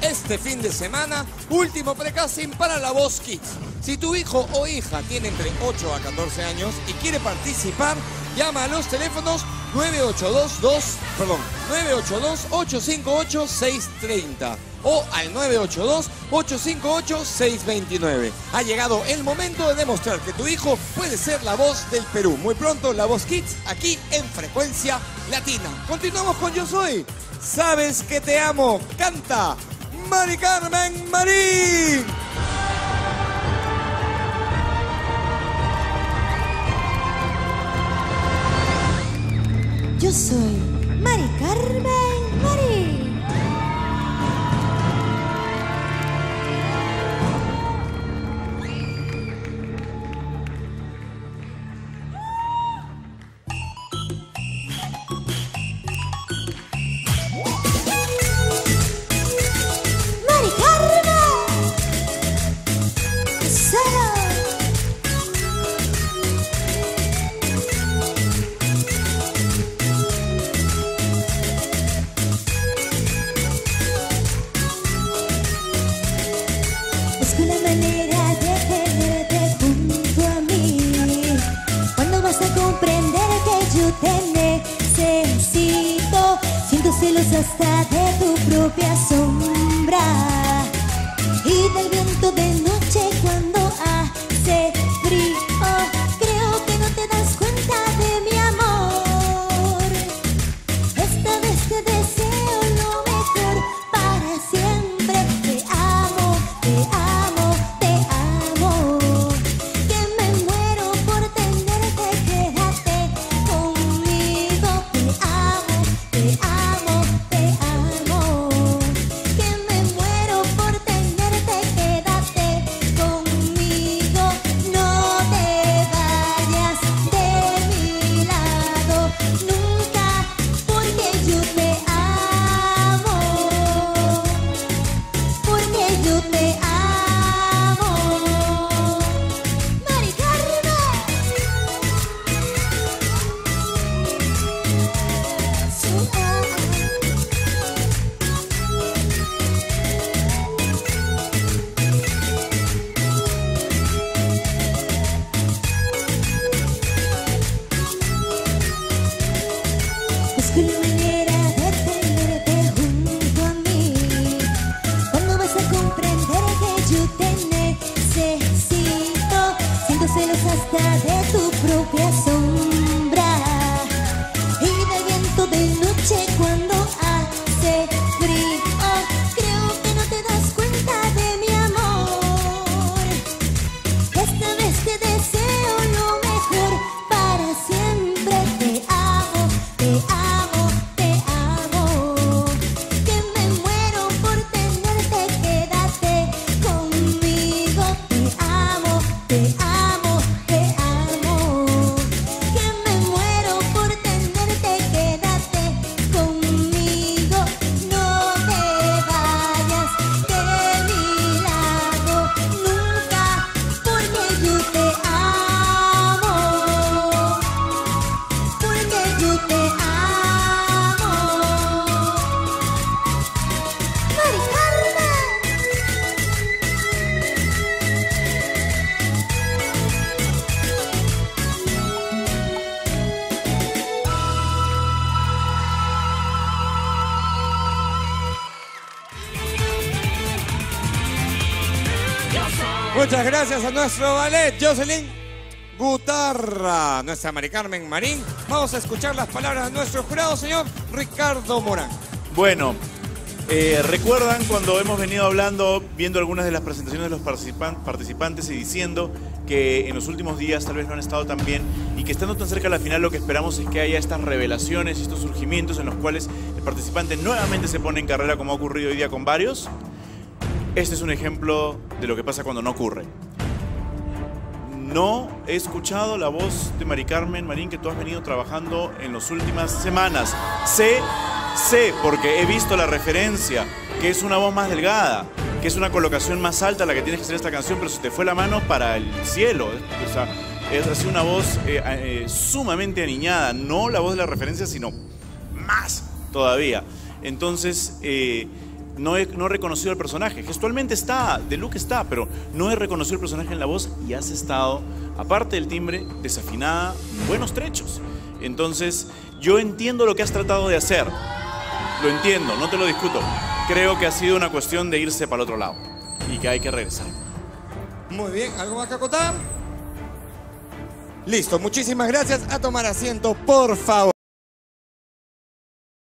este fin de semana, último precasting para La Voz Kids. Si tu hijo o hija tiene entre 8 a 14 años y quiere participar, llama a los teléfonos 982-858-630 o al 982-858-629. Ha llegado el momento de demostrar que tu hijo puede ser la voz del Perú. Muy pronto, La Voz Kids, aquí en Frecuencia Latina. Continuamos con Yo Soy. Sabes que te amo. Canta Mari Carmen Marín. Yo soy Mari Carmen Marín. Mari Carmen. Busco la manera de tenerte junto a mí. ¿Cuándo vas a comprender que yo te necesito? Siento celos hasta de tu propia sombra y del viento de noche cuando hace frío. Creo que no te das cuenta de mi amor. Esta vez te deseo lo mejor para siempre. Te amo, te amo, te amo. Que me muero por tenerte, quédate conmigo. Te amo, te amo, te amo. Que me muero por tenerte, quédate conmigo. No te vayas de mi lado nunca, porque yo te amo. Porque yo te amo. Mari Carmen. Su Busco la manera de tenerte junto a mí. ¿Cuándo vas a comprender que yo te necesito? Siento celos hasta de tu propia sombra y del viento de noche cuando hace frío. Creo que no te das cuenta de mi amor. Esta vez te deseo lo mejor para siempre. Te amo, te amo, te amo. Que me muero por tenerte, quédate conmigo. Te amo, te amo, te amo. Que me muero por tenerte, quédate conmigo. No te vayas de mi lado nunca, porque yo te amo. Porque yo te amo. Mari Carmen. Muchas gracias a nuestro ballet, Jocelyn Gutarra, nuestra Mari Carmen Marín. Vamos a escuchar las palabras de nuestro jurado, señor Ricardo Morán. Bueno, recuerdan cuando hemos venido hablando, viendo algunas de las presentaciones de los participantes y diciendo que en los últimos días tal vez no han estado tan bien y que estando tan cerca de la final lo que esperamos es que haya estas revelaciones y estos surgimientos en los cuales el participante nuevamente se pone en carrera, como ha ocurrido hoy día con varios. Este es un ejemplo de lo que pasa cuando no ocurre. No he escuchado la voz de Mari Carmen Marín que tú has venido trabajando en las últimas semanas. Sé, porque he visto la referencia, que es una voz más delgada, que es una colocación más alta la que tienes que hacer esta canción, pero se te fue la mano para el cielo. O sea, es así una voz sumamente aniñada, no la voz de la referencia, sino más todavía. Entonces, no he reconocido el personaje. Gestualmente está, de look está, pero no he reconocido el personaje en la voz y has estado, aparte del timbre, desafinada en buenos trechos. Entonces, yo entiendo lo que has tratado de hacer. Lo entiendo, no te lo discuto. Creo que ha sido una cuestión de irse para el otro lado y que hay que regresar. Muy bien, ¿algo más que acotar? Listo, muchísimas gracias. A tomar asiento, por favor.